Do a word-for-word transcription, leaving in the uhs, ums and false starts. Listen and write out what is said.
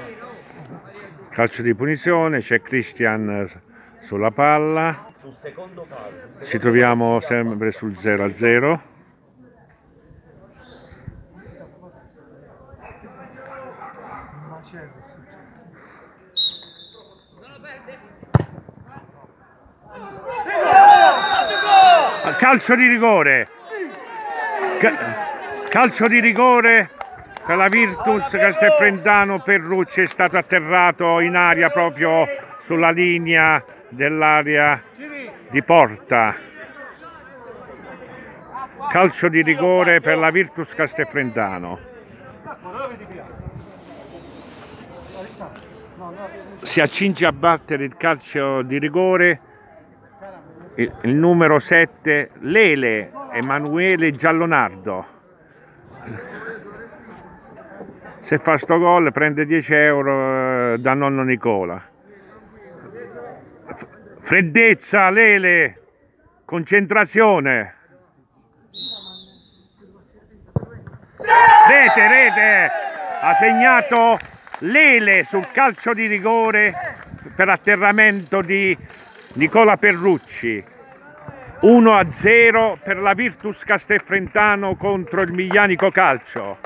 Calcio di punizione, c'è Christian sulla palla. Ci troviamo sempre sul zero a zero. Calcio di rigore. Calcio di rigore per la Virtus Castelfrentano. Perrucci è stato atterrato in aria proprio sulla linea dell'area di porta. Calcio di rigore per la Virtus Castelfrentano. Si accinge a battere il calcio di rigore il, il numero sette, Lele Emanuele Giallonardo. Se fa sto gol prende dieci euro da nonno Nicola. Freddezza, Lele, concentrazione. Rete, rete, ha segnato Lele sul calcio di rigore per atterramento di Nicola Perrucci. uno a zero per la Virtus Castelfrentano contro il Miglianico Calcio.